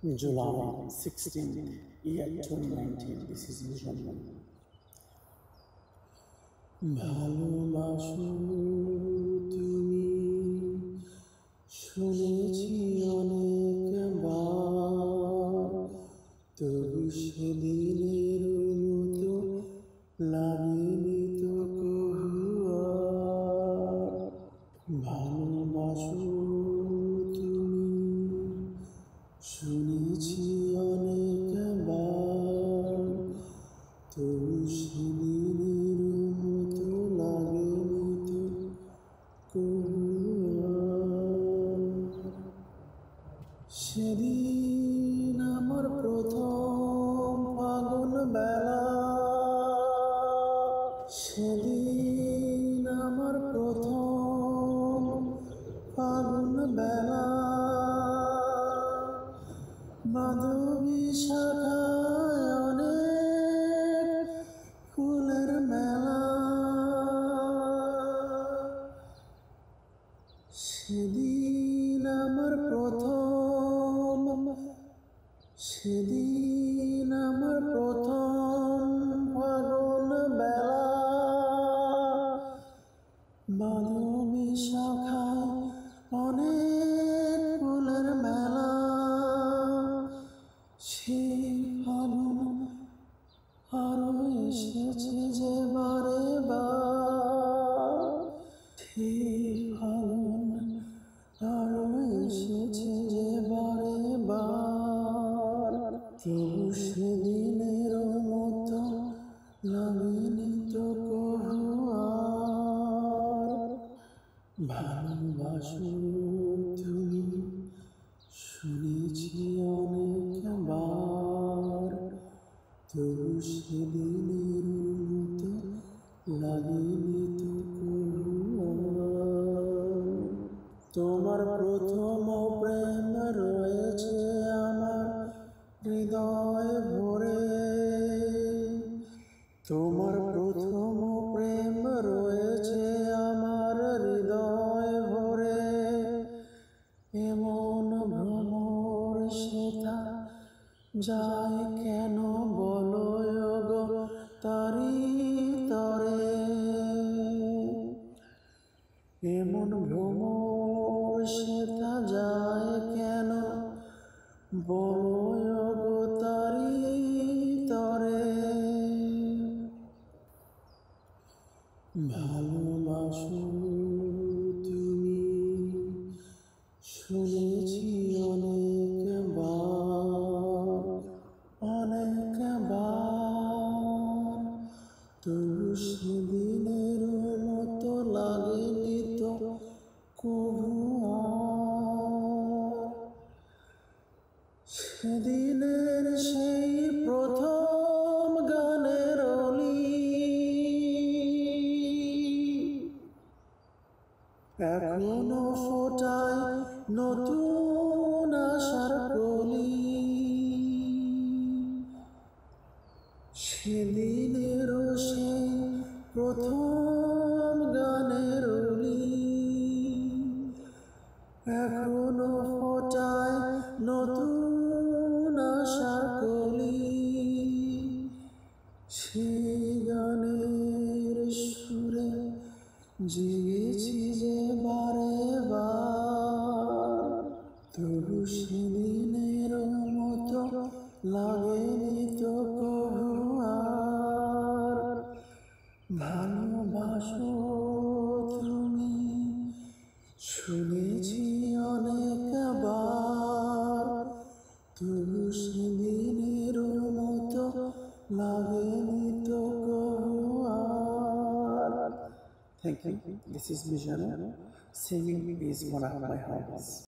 July 16, year 2019. This is Mijanur. ভালোবাসো তুমি শুনেছি অনেকবার, তবু সেদিনের মতো লাগেনি তো কভু আর। ভালোবাসো তুমি শুনেছি অনেকবার, তবু সেদিনের মতো লাগেনি তো কভু আর। সেদিন আমার প্রথম ফাগুন বেলা, সেদিন আমার প্রথম ফাগুন বেলা, মাধবী শাখায় অনেক ফুলের মেলা। সেদিন আমার সেদিন আমার প্রথম ফাগুন বেলা, মাধবী শাখায় অনেক ফুলের মেলা। সেই ফাগুন আরো এসেছে যে বারে বার, সেই ফাগুন আরো এসেছে যে বারে বার, তবু সেদিনের মতো লাগেনি তো কভু আর। ভালোবাসো তুমি শুনেছি অনেকবার, তবু সেদিনের মতো লাগেনি তো কভু আর। তোমার প্রথম প্রেম রয়েছে আমার হৃদয় ভরে, তোমার প্রথম প্রেম রয়েছে আমার হৃদয় ভরে। এমন ভ্রমর সেথা যায় কেন বলো গো তারি তরে, এমন ভ্রমর সেথা যায় কেন বলো গো তারি তরে। ভালোবাসো তুমি শুনেছি অনেকবার, তবু সেদিনের মতো লাগেনি তো কভু আর। সেদিনের সেই প্রথম গানের অলি এখনো ফোটায় নতুন আশার কলি। সেদিনের সেই প্রথম গানের অলি এখনো ফোটায় নতুন আশার কলি। সেই গানের সুরে জেগেছি যে বারে বার, তবু সেদিনের মতো লাগেনি তো কভু আর। ভালোবাসো তুমি শুনেছি অনেকবার, তবু সেদিনের মতো লাগেনি তো কভু আর। Thank you. This is Mijanur. Singing is one of my hobbies.